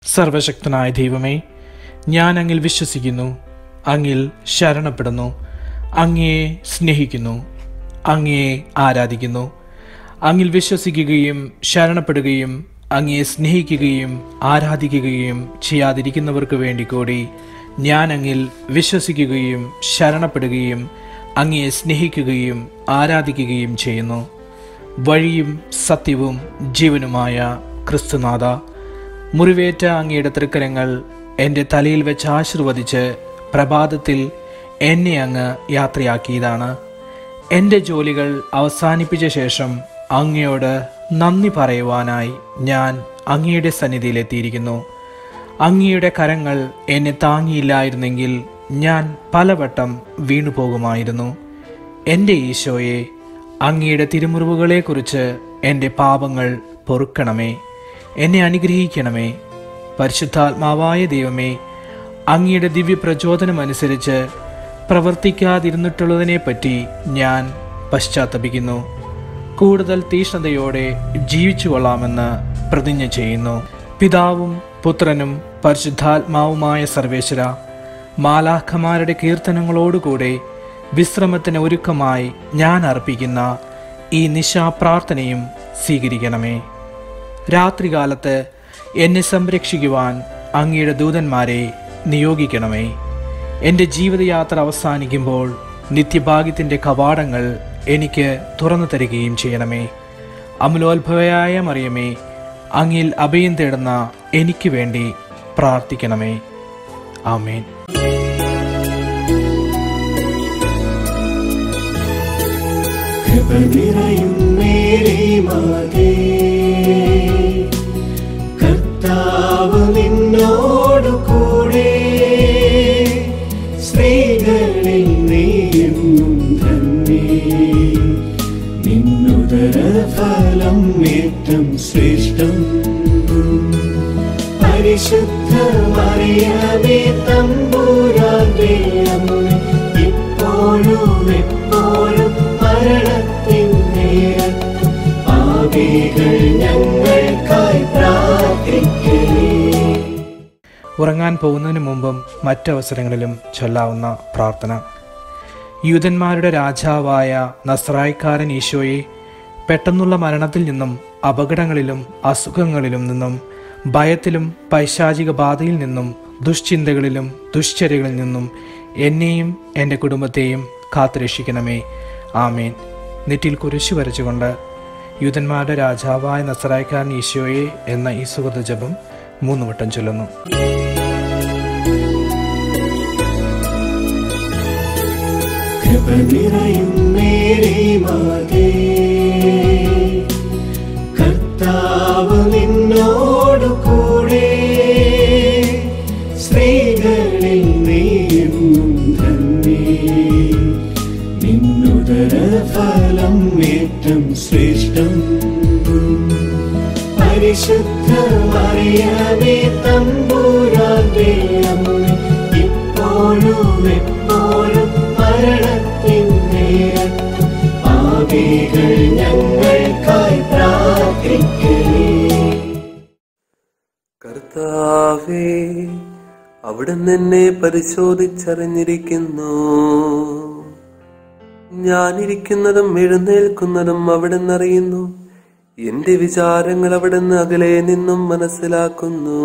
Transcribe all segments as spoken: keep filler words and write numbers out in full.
സർവശക്തനായ ദൈവമേ, ഞാൻ അങ്ങിൽ വിശ്വസിക്കുന്നു, അങ്ങിൽ ശരണപ്പെടുന്നു, അങ്ങയെ സ്നേഹിക്കുന്നു, അങ്ങയെ ആരാധിക്കുന്നു. അങ്ങിൽ വിശ്വസിക്കുകയും ശരണപ്പെടുകയും അങ്ങയെ സ്നേഹിക്കുകയും ആരാധിക്കുകയും ചെയ്യാതിരിക്കുന്നവർക്ക് വേണ്ടി കൂടി ഞാൻ അങ്ങിൽ വിശ്വസിക്കുകയും ശരണപ്പെടുകയും അങ്ങയെ സ്നേഹിക്കുകയും ആരാധിക്കുകയും ചെയ്യുന്നു. വഴിയും സത്യവും ജീവനുമായ ക്രിസ്തുനാഥ, മുറിവേറ്റ അങ്ങയുടെ തൃക്കരങ്ങൾ എൻ്റെ തലയിൽ വെച്ച് ആശീർവദിച്ച് പ്രഭാതത്തിൽ എന്നെ അങ്ങ് യാത്രയാക്കിയതാണ്. എൻ്റെ ജോലികൾ അവസാനിപ്പിച്ച ശേഷം അങ്ങയോട് നന്ദി പറയുവാനായി ഞാൻ അങ്ങയുടെ സന്നിധിയിലെത്തിയിരിക്കുന്നു. അങ്ങയുടെ കരങ്ങൾ എന്നെ താങ്ങിയില്ലായിരുന്നെങ്കിൽ ഞാൻ പലവട്ടം വീണുപോകുമായിരുന്നു. എൻ്റെ ഈശോയെ, അങ്ങയുടെ തിരുമുറിവുകളെക്കുറിച്ച് എൻ്റെ പാപങ്ങൾ പൊറുക്കണമേ, എന്നെ അനുഗ്രഹിക്കണമേ. പരിശുദ്ധാത്മാവായ ദൈവമേ, അങ്ങയുടെ ദിവ്യപ്രചോദനമനുസരിച്ച് പ്രവർത്തിക്കാതിരുന്നിട്ടുള്ളതിനെപ്പറ്റി ഞാൻ പശ്ചാത്തപിക്കുന്നു. കൂടുതൽ തീഷ്ണതയോടെ ജീവിച്ചു കൊള്ളാമെന്ന് പ്രതിജ്ഞ ചെയ്യുന്നു. പിതാവും പുത്രനും പരിശുദ്ധാത്മാവുമായ സർവേശ്വര, മാലാഖമാരുടെ കീർത്തനങ്ങളോടുകൂടെ വിശ്രമത്തിന് ഒരുക്കമായി ഞാൻ അർപ്പിക്കുന്ന ഈ നിശാപ്രാർത്ഥനയും സ്വീകരിക്കണമേ. രാത്രികാലത്ത് എന്നെ സംരക്ഷിക്കുവാൻ അങ്ങയുടെ ദൂതന്മാരെ നിയോഗിക്കണമേ. എൻ്റെ ജീവിതയാത്ര അവസാനിക്കുമ്പോൾ നിത്യഭാഗ്യത്തിൻ്റെ കവാടങ്ങൾ എനിക്ക് തുറന്നു തരികയും ചെയ്യണമേ. അമലോത്ഭവയായ മറിയമേ, അങ്ങിൽ അഭയം തേടുന്ന എനിക്ക് വേണ്ടി പ്രാർത്ഥിക്കണമേ. ആമേൻ. കർത്താവ് നിന്നോടു കൂടെ, സ്ത്രീകളിൽ നീയും ധന്യേ, നിന്നുദരഫലം ഏറ്റം ശ്രേഷ്ഠം. പരിശുദ്ധ മറിയമേ തമ്പുരാന്റെ അമ്മേ, ഇപ്പോഴും എപ്പോഴും മരണത്തിൻ നേരത്തും പാപികൾ ഞങ്ങൾക്കായി പ്രാർത്ഥിക്കണേ. ഉറങ്ങാൻ പോകുന്നതിന് മുമ്പും മറ്റവസരങ്ങളിലും ചൊല്ലാവുന്ന പ്രാർത്ഥന. യൂദന്മാരുടെ രാജാവായ നസ്രായിക്കാരൻ ഈശോയെ, പെട്ടെന്നുള്ള മരണത്തിൽ നിന്നും അപകടങ്ങളിലും അസുഖങ്ങളിലും നിന്നും ഭയത്തിലും പൈശാചിക ബാധയിൽ നിന്നും ദുശ്ചിന്തകളിലും ദുശ്ചര്യകളിൽ നിന്നും എന്നെയും എൻ്റെ കുടുംബത്തെയും കാത്തുരക്ഷിക്കണമേ. ആമേൻ. നെറ്റിൽ കുരിശു വരച്ചുകൊണ്ട് യൂദന്മാരുടെ രാജാവായ നസ്രായിക്കാരൻ ഈശോയെ എന്ന ഈ സുഹൃത ജപം മൂന്ന് വട്ടം ചൊല്ലുന്നു. കർത്താവ് നിന്നോടു കൂടെ, സ്ത്രീകളിൽ നീയും ധന്യേ, നിന്നുദരഫലം ഏറ്റം ശ്രേഷ്ഠം. പരിശുദ്ധ മറിയമേ തമ്പുരാന്റെ അമ്മേ, ഇപ്പോഴും എപ്പോഴും മരണത്തിൻ നേരത്തും പാപികൾ ഞങ്ങൾക്കായി പ്രാർത്ഥിക്കണേ. കർത്താവേ, അവിടുന്ന് എന്നെ പരിശോധിച്ചറിഞ്ഞിരിക്കുന്നു. ഞാനിരിക്കുന്നതും എഴുന്നേൽക്കുന്നതും അവിടുന്ന് അറിയുന്നു. എന്റെ വിചാരങ്ങൾ അവിടുന്ന് അകലെ നിന്നും മനസ്സിലാക്കുന്നു.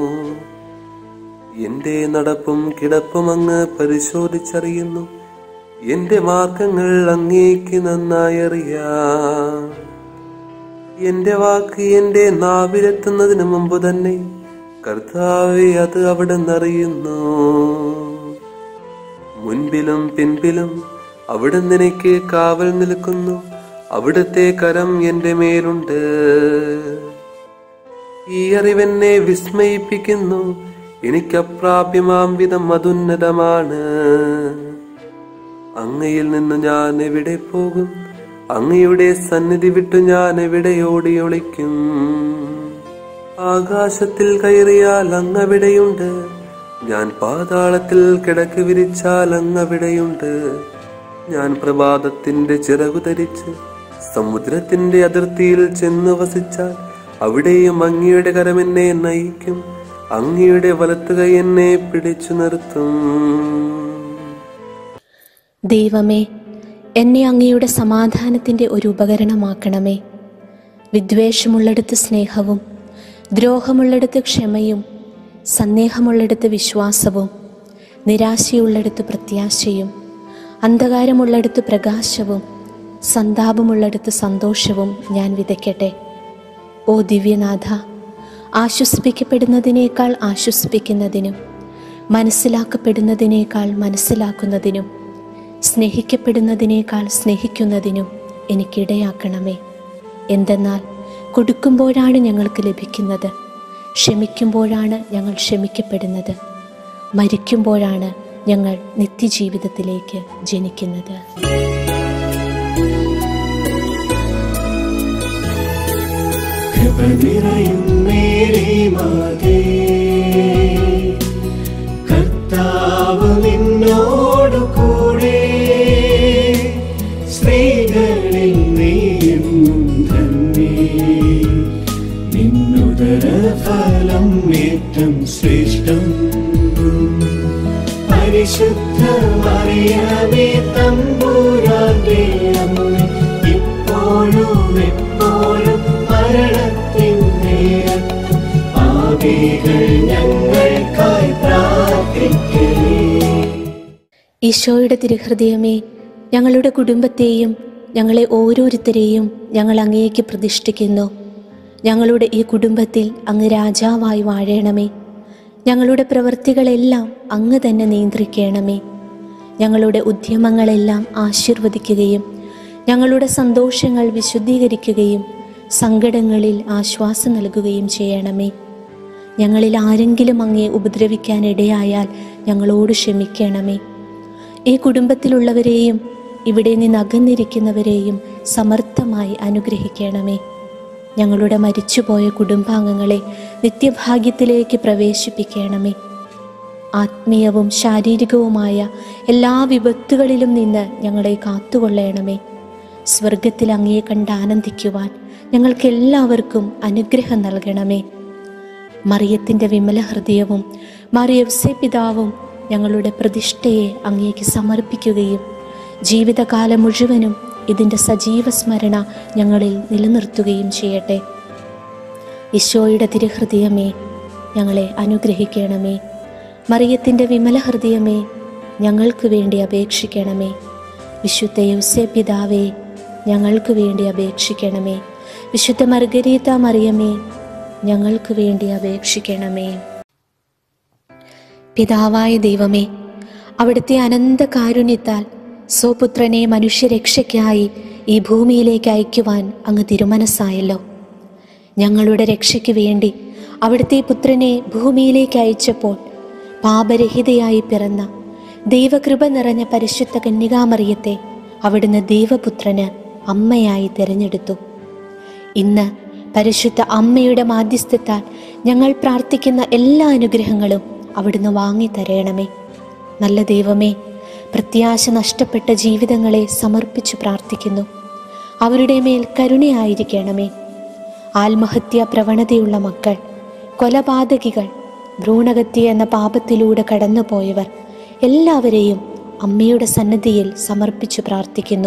എന്റെ നടപ്പും കിടപ്പും അങ്ങ് പരിശോധിച്ചറിയുന്നു. എന്റെ മാർഗങ്ങൾ അങ്ങേക്ക് നന്നായി അറിയാം. എന്റെ വാക്ക് എന്റെ നാവിലെത്തുന്നതിന് മുമ്പ് തന്നെ കർത്താവേ, അത് അവിടുന്ന് അറിയുന്നു. മുൻപിലും പിൻപിലും അവിടുന്ന് എനിക്ക് കാവൽ നിൽക്കുന്നു. അവിടുത്തെ കരം എന്റെ മേലുണ്ട്. ഈ അറിവെന്നെ വിസ്മയിപ്പിക്കുന്നു. എനിക്ക് അപ്രാപ്യമാം വിധം അതുന്നതമാണ്. അങ്ങയിൽ നിന്ന് ഞാൻ എവിടെ പോകും? അങ്ങയുടെ സന്നിധി വിട്ടു ഞാൻ എവിടെ ഓടി ഒളിക്കും? ആകാശത്തിൽ കയറിയാൽ അങ്ങവിടെയുണ്ട്. ഞാൻ പാതാളത്തിൽ കിടക്ക് വിരിച്ചാൽ അങ്ങവിടെയുണ്ട്. ഞാൻ പ്രഭാതത്തിന്റെ ചിറകു ധരിച്ച് സമുദ്രത്തിന്റെ അതിർത്തിയിൽ ചെന്ന് വസിച്ചാൽ അവിടെയും അങ്ങയുടെ കരം എന്നെ നയിക്കും. അങ്ങയുടെ വലത്തുകൈ എന്നെ പിടിച്ചു നിർത്തും. ദൈവമേ, എന്നെ അങ്ങയുടെ സമാധാനത്തിൻ്റെ ഒരു ഉപകരണമാക്കണമേ. വിദ്വേഷമുള്ളിടത്ത് സ്നേഹവും, ദ്രോഹമുള്ളിടത്ത് ക്ഷമയും, സന്ദേഹമുള്ളിടത്ത് വിശ്വാസവും, നിരാശയുള്ളിടത്ത് പ്രത്യാശയും, അന്ധകാരമുള്ളിടത്ത് പ്രകാശവും, സന്താപമുള്ളിടത്ത് സന്തോഷവും ഞാൻ വിതയ്ക്കട്ടെ. ഓ ദിവ്യനാഥ, ആശ്വസിപ്പിക്കപ്പെടുന്നതിനേക്കാൾ ആശ്വസിപ്പിക്കുന്നതിനും, മനസ്സിലാക്കപ്പെടുന്നതിനേക്കാൾ മനസ്സിലാക്കുന്നതിനും, സ്നേഹിക്കപ്പെടുന്നതിനേക്കാൾ സ്നേഹിക്കുന്നതിനും എനിക്കിടയാക്കണമേ. എന്തെന്നാൽ കൊടുക്കുമ്പോഴാണ് ഞങ്ങൾക്ക് ലഭിക്കുന്നത്, ക്ഷമിക്കുമ്പോഴാണ് ഞങ്ങൾ ക്ഷമിക്കപ്പെടുന്നത്, മരിക്കുമ്പോഴാണ് ഞങ്ങൾ നിത്യജീവിതത്തിലേക്ക് ജനിക്കുന്നത്. കർത്താവ് നിന്നോടു കൂടെ, സ്ത്രീകളിൽ നീയും ധന്യേ, നിന്നുദര ഫലം ഏറ്റം ശ്രേഷ്ഠം. പരിശുദ്ധ മറിയമേ തമ്പുരാന്റെ അമ്മേ, ഇപ്പോഴും എപ്പോഴും മരണത്തിൻ നേരത്തും പാപികൾ ഞങ്ങൾക്കായി പ്രാർത്ഥിക്കണേ. ഈശോയുടെ തിരുഹൃദയമേ, ഞങ്ങളുടെ കുടുംബത്തെയും ഞങ്ങളെ ഓരോരുത്തരെയും ഞങ്ങൾ അങ്ങേക്ക് പ്രതിഷ്ഠിക്കുന്നു. ഞങ്ങളുടെ ഈ കുടുംബത്തിൽ അങ്ങ് രാജാവായി വാഴണമേ. ഞങ്ങളുടെ പ്രവൃത്തികളെല്ലാം അങ്ങ് തന്നെ നിയന്ത്രിക്കണമേ. ഞങ്ങളുടെ ഉദ്യമങ്ങളെല്ലാം ആശീർവദിക്കുകയും ഞങ്ങളുടെ സന്തോഷങ്ങൾ വിശുദ്ധീകരിക്കുകയും സങ്കടങ്ങളിൽ ആശ്വാസം നൽകുകയും ചെയ്യണമേ. ഞങ്ങളിൽ ആരെങ്കിലും അങ്ങേ ഉപദ്രവിക്കാനിടയായാൽ ഞങ്ങളോട് ക്ഷമിക്കണമേ. ഈ കുടുംബത്തിലുള്ളവരെയും ഇവിടെ നിന്ന് അകന്നിരിക്കുന്നവരെയും സമർത്ഥമായി അനുഗ്രഹിക്കണമേ. ഞങ്ങളുടെ മരിച്ചുപോയ കുടുംബാംഗങ്ങളെ നിത്യഭാഗ്യത്തിലേക്ക് പ്രവേശിപ്പിക്കണമേ. ആത്മീയവും ശാരീരികവുമായ എല്ലാ വിപത്തുകളിലും നിന്ന് ഞങ്ങളെ കാത്തുകൊള്ളണമേ. സ്വർഗത്തിൽ അങ്ങയെ കണ്ട് ആനന്ദിക്കുവാൻ ഞങ്ങൾക്ക് എല്ലാവർക്കും അനുഗ്രഹം നൽകണമേ. മറിയത്തിൻ്റെ വിമല ഹൃദയവും മറിയവ്സെ പിതാവും ഞങ്ങളുടെ പ്രതിഷ്ഠയെ അങ്ങേക്ക് സമർപ്പിക്കുകയും ജീവിതകാലം മുഴുവനും ഇതിൻ്റെ സജീവ സ്മരണ ഞങ്ങളിൽ നിലനിർത്തുകയും ചെയ്യട്ടെ. ഈശോയുടെ തിരുഹൃദയമേ, ഞങ്ങളെ അനുഗ്രഹിക്കണമേ. മറിയത്തിൻ്റെ വിമല ഹൃദയമേ, ഞങ്ങൾക്ക് വേണ്ടി അപേക്ഷിക്കണമേ. വിശുദ്ധ യൗസേ പിതാവേ, ഞങ്ങൾക്ക് വേണ്ടി അപേക്ഷിക്കണമേ. വിശുദ്ധ മർഗരീത മറിയമേ, ഞങ്ങൾക്ക് വേണ്ടി അപേക്ഷിക്കണമേ. പിതാവായ ദൈവമേ, അവിടുത്തെ അനന്ത കാരുണ്യത്താൽ സ്വപുത്രനെ മനുഷ്യരക്ഷയ്ക്കായി ഈ ഭൂമിയിലേക്ക് അയക്കുവാൻ അങ്ങ് തിരുമനസ്സായല്ലോ. ഞങ്ങളുടെ രക്ഷയ്ക്ക് വേണ്ടി അവിടുത്തെ പുത്രനെ ഭൂമിയിലേക്ക് അയച്ചപ്പോൾ പാപരഹിതയായി പിറന്ന ദൈവകൃപ നിറഞ്ഞ പരിശുദ്ധ കന്യകാമറിയത്തെ അവിടുന്ന് ദൈവപുത്രന് അമ്മയായി തിരഞ്ഞെടുത്തു. ഇന്ന് പരിശുദ്ധ അമ്മയുടെ മാധ്യസ്ഥത്താൽ ഞങ്ങൾ പ്രാർത്ഥിക്കുന്ന എല്ലാ അനുഗ്രഹങ്ങളും അവിടുന്ന് വാങ്ങിത്തരയണമേ. നല്ല ദൈവമേ, പ്രത്യാശ നഷ്ടപ്പെട്ട ജീവിതങ്ങളെ സമർപ്പിച്ചു പ്രാർത്ഥിക്കുന്നു. അവരുടെ മേൽ കരുണയായിരിക്കണമേ. ആത്മഹത്യാ പ്രവണതയുള്ള മക്കൾ, കൊലപാതകികൾ, ഭ്രൂണഹത്യ എന്ന പാപത്തിലൂടെ കടന്നുപോയവർ എല്ലാവരെയും അമ്മയുടെ സന്നിധിയിൽ സമർപ്പിച്ചു പ്രാർത്ഥിക്കുന്നു.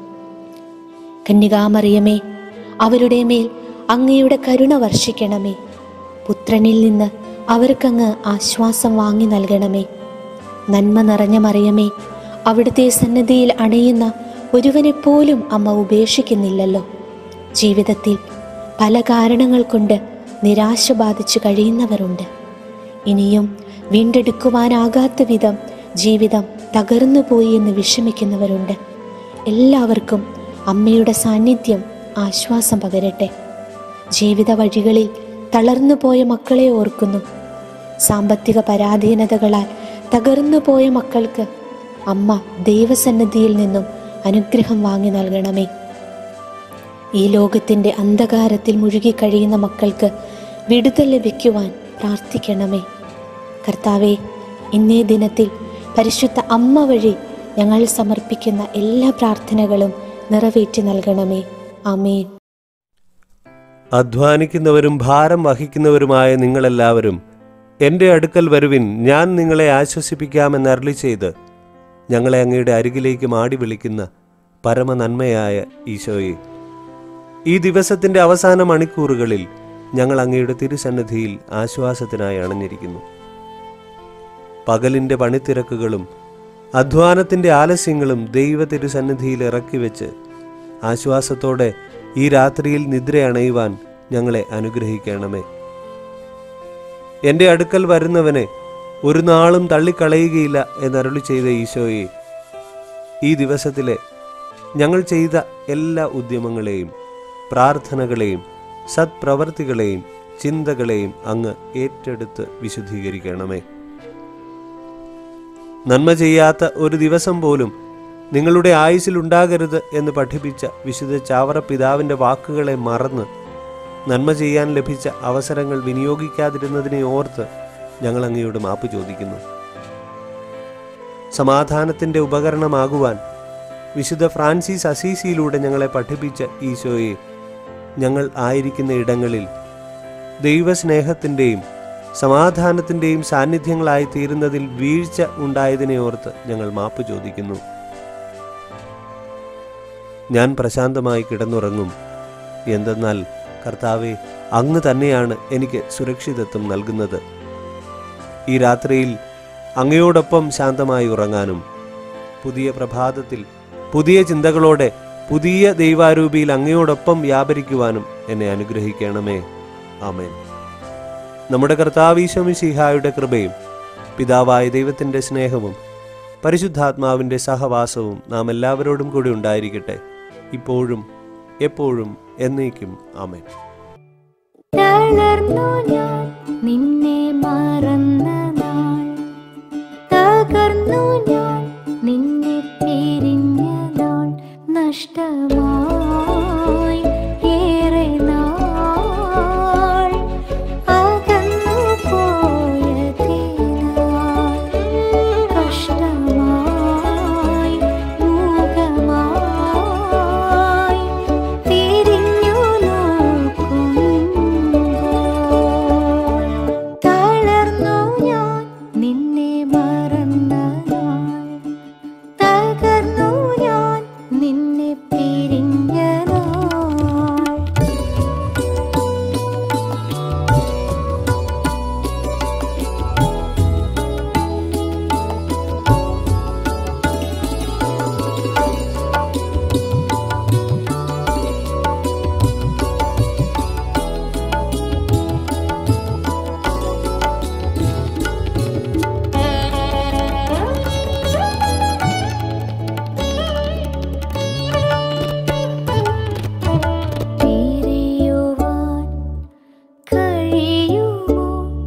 കന്യകാമറിയമേ, അവരുടെ മേൽ അങ്ങയുടെ കരുണ വർഷിക്കണമേ. പുത്രനിൽ നിന്ന് അവർക്കങ്ങ് ആശ്വാസം വാങ്ങി നൽകണമേ. നന്മ നിറഞ്ഞ മറിയമേ, അവിടുത്തെ സന്നിധിയിൽ അണയുന്ന ഒരുവനെപ്പോലും അമ്മ ഉപേക്ഷിക്കുന്നില്ലല്ലോ. ജീവിതത്തിൽ പല കാരണങ്ങൾ കൊണ്ട് നിരാശ ബാധിച്ചു കഴിയുന്നവരുണ്ട്. ഇനിയും വീണ്ടെടുക്കുവാനാകാത്ത വിധം ജീവിതം തകർന്നു പോയി എന്ന് വിഷമിക്കുന്നവരുണ്ട്. എല്ലാവർക്കും അമ്മയുടെ സാന്നിധ്യം ആശ്വാസം പകരട്ടെ. ജീവിത വഴികളിൽ തളർന്നു പോയ മക്കളെ ഓർക്കുന്നു. സാമ്പത്തിക പരാധീനതകളാൽ തകർന്നു പോയ മക്കൾക്ക് അമ്മ ദൈവസന്നിധിയിൽ നിന്നും അനുഗ്രഹം വാങ്ങി നൽകണമേ. ഈ ലോകത്തിൻ്റെ അന്ധകാരത്തിൽ മുഴുകിക്കഴിയുന്ന മക്കൾക്ക് വിടുതൽ ലഭിക്കുവാൻ പ്രാർത്ഥിക്കണമേ. കർത്താവെ, ഇന്നേ ദിനത്തിൽ പരിശുദ്ധ അമ്മ വഴി ഞങ്ങൾ സമർപ്പിക്കുന്ന എല്ലാ പ്രാർത്ഥനകളും നിറവേറ്റി നൽകണമേ. ആമേൻ. അധ്വാനിക്കുന്നവരും ഭാരം വഹിക്കുന്നവരുമായ നിങ്ങളെല്ലാവരും എൻ്റെ അടുക്കൽ വരുവിൻ, ഞാൻ നിങ്ങളെ ആശ്വസിപ്പിക്കാമെന്ന് അരുളി ചെയ്ത് ഞങ്ങളെ അങ്ങയുടെ അരികിലേക്ക് മാടി വിളിക്കുന്ന പരമനന്മയായ ഈശോയെ, ഈ ദിവസത്തിൻ്റെ അവസാന മണിക്കൂറുകളിൽ ഞങ്ങൾ അങ്ങയുടെ തിരുസന്നിധിയിൽ ആശ്വാസത്തിനായി അണഞ്ഞിരിക്കുന്നു. പകലിൻ്റെ പണിത്തിരക്കുകളും അധ്വാനത്തിൻ്റെ ആലസ്യങ്ങളും ദൈവ തിരുസന്നിധിയിൽ ഇറക്കി വെച്ച് ആശ്വാസത്തോടെ ഈ രാത്രിയിൽ നിദ്രയണയുവാൻ ഞങ്ങളെ അനുഗ്രഹിക്കണമേ. എൻ്റെ അടുക്കൽ വരുന്നവനെ ഒരു നാളും തള്ളിക്കളയുകയില്ല എന്നരുളി ചെയ്ത ഈശോയെ, ഈ ദിവസത്തിലെ ഞങ്ങൾ ചെയ്ത എല്ലാ ഉദ്യമങ്ങളെയും പ്രാർത്ഥനകളെയും സത്പ്രവർത്തികളെയും ചിന്തകളെയും അങ്ങ് ഏറ്റെടുത്ത് വിശുദ്ധീകരിക്കണമേ. നന്മ ചെയ്യാത്ത ഒരു ദിവസം പോലും നിങ്ങളുടെ ആയുസ്സിലുണ്ടാകരുത് എന്ന് പഠിപ്പിച്ച വിശുദ്ധ ചാവറ പിതാവിൻ്റെ വാക്കുകളെ മറന്ന് നന്മ ചെയ്യാൻ ലഭിച്ച അവസരങ്ങൾ വിനിയോഗിക്കാതിരുന്നതിനെ ഓർത്ത് ഞങ്ങൾ അങ്ങയോട് മാപ്പ് ചോദിക്കുന്നു. സമാധാനത്തിൻ്റെ ഉപകരണമാകുവാൻ വിശുദ്ധ ഫ്രാൻസിസ് അസീസിയിലൂടെ ഞങ്ങളെ പഠിപ്പിച്ച ഈശോയെ, ഞങ്ങൾ ആയിരിക്കുന്ന ഇടങ്ങളിൽ ദൈവസ്നേഹത്തിൻ്റെയും സമാധാനത്തിൻ്റെയും സാന്നിധ്യങ്ങളായി തീരുന്നതിൽ വീഴ്ച ഉണ്ടായതിനെ ഓർത്ത് ഞങ്ങൾ മാപ്പ് ചോദിക്കുന്നു. ഞാൻ പ്രശാന്തമായി കിടന്നുറങ്ങും, എന്തെന്നാൽ കർത്താവെ, അങ്ങ് തന്നെയാണ് എനിക്ക് സുരക്ഷിതത്വം നൽകുന്നത്. ഈ രാത്രിയിൽ അങ്ങയോടൊപ്പം ശാന്തമായി ഉറങ്ങാനും പുതിയ പ്രഭാതത്തിൽ പുതിയ ചിന്തകളോടെ പുതിയ ദൈവാരൂപിയിൽ അങ്ങയോടൊപ്പം വ്യാപരിക്കുവാനും എന്നെ അനുഗ്രഹിക്കണമേ. ആമേൻ. നമ്മുടെ കർത്താവ് ഈശോ മിശിഹായുടെ കൃപയും പിതാവായ ദൈവത്തിൻ്റെ സ്നേഹവും പരിശുദ്ധാത്മാവിൻ്റെ സഹവാസവും നാം എല്ലാവരോടും കൂടി ഉണ്ടായിരിക്കട്ടെ, ഇപ്പോഴും എപ്പോഴും എന്നേക്കും. ആമേൻ. തളർന്നു ഞാൻ നിന്നെ മറന്ന നാൾ, തകർന്നു ഞാൻ നിന്നെ പിരിഞ്ഞ നാൾ, നഷ്ടമായി ഏറെ നാൾ അകന്നു പോയതിനാൽ, കഷ്ടമായി മൂകമായി തിരിഞ്ഞു നോക്കുമ്പോൾ, തളർന്നു ഞാൻ നിന്നെ മറന്ന നാൾ, തകർന്നു ഞാൻ നിന്നെ പിരിഞ്ഞ നാൾ. പിരിയുവാൻ കഴിയുമോ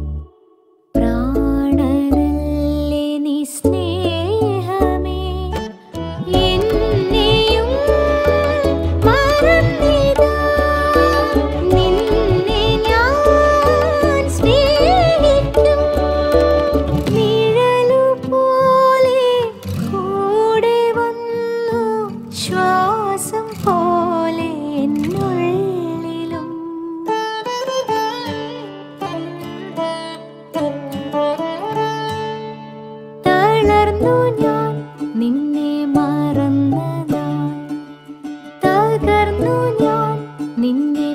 പ്രാണനല്ലേ നീ സ്നേഹമേ, എന്നെയും മറന്നിതാ നിന്നെ ഞാൻ സ്നേഹിക്കും, നിഴലു പോലെ കൂടെ വന്നു ശ്വാസം പോലെ എന്നുള്ളിലും. തളർന്നു ഞാൻ നിന്നെ മറന്ന നാൾ, തകർന്നു ഞാൻ നിന്നെ